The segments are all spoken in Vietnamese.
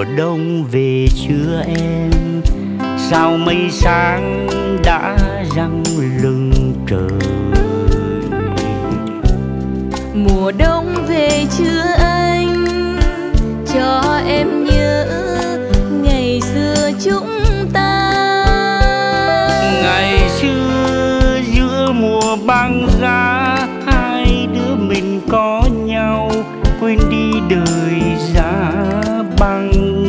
Mùa đông về chưa em, sao mây sáng đã răng lưng trời. Mùa đông về chưa anh, cho em nhớ ngày xưa chúng ta. Ngày xưa giữa mùa băng giá, hai đứa mình có nhau, quên đi đời giá băng.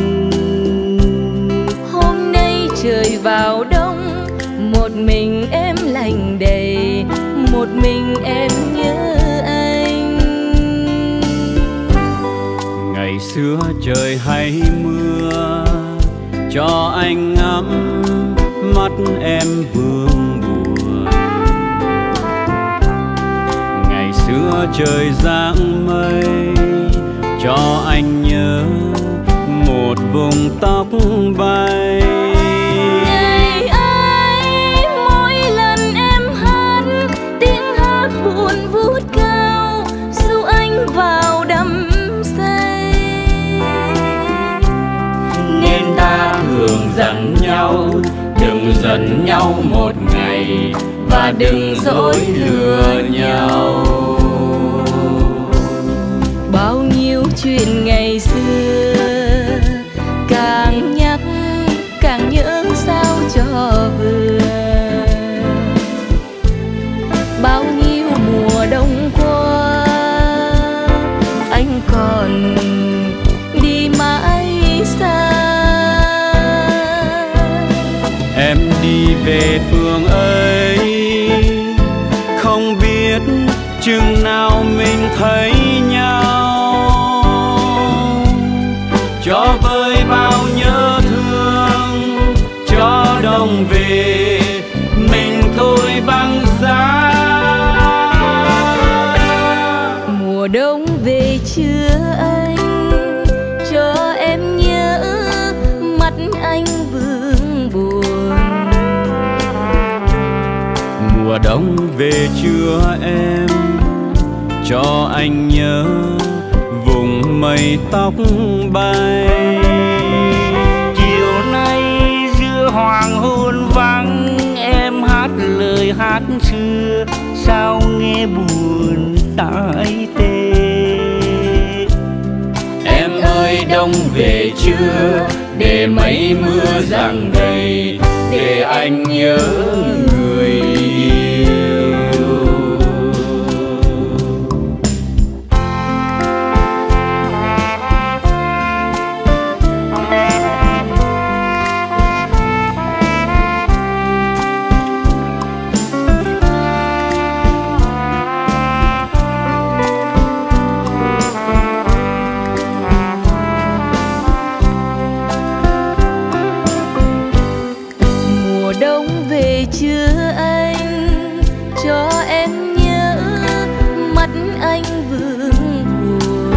Hôm nay trời vào đông, một mình em lạnh đầy, một mình em nhớ anh. Ngày xưa trời hay mưa, cho anh ngắm mắt em vương buồn. Ngày xưa trời giăng mây, cho anh nhớ một vùng tóc bay. Ngày ấy mỗi lần em hát, tiếng hát buồn vút cao, dù anh vào đắm say. Nên ta thường dặn nhau, đừng giận nhau một ngày, và đừng dối lừa nhau. Bao nhiêu chuyện ngày xưa, càng nhắc càng nhớ sao cho vừa. Bao nhiêu mùa đông qua, anh còn đi mãi xa. Em đi về phương ấy, không biết chừng nào mình thấy nhau. Cho vơi bao nhớ thương, cho đông về mình thôi băng giá. Mùa đông về chưa anh, cho em nhớ mắt anh vương buồn. Mùa đông về chưa em, cho anh nhớ vùng mây tóc bay. Chiều nay giữa hoàng hôn vắng, em hát lời hát xưa, sao nghe buồn tái tê. Em ơi đông về chưa, để mấy mưa giăng đầy, để anh nhớ người yêu. Mùa đông về chưa anh, cho em nhớ mắt anh vương buồn.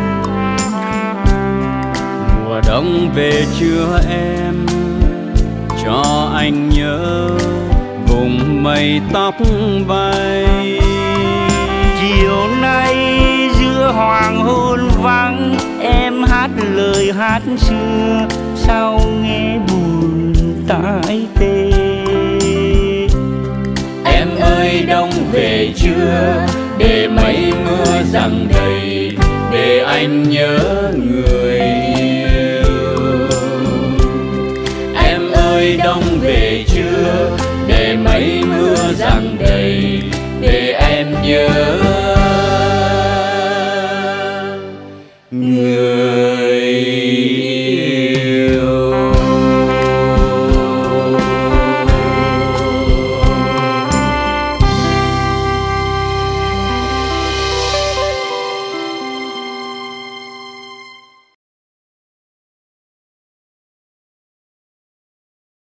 Mùa đông về chưa em, cho anh nhớ vùng mây tóc bay. Chiều nay giữa hoàng hôn vắng, em hát lời hát xưa, sao nghe buồn tái tê. Em ơi đông về chưa, để mấy mưa giăng đầy, để anh nhớ người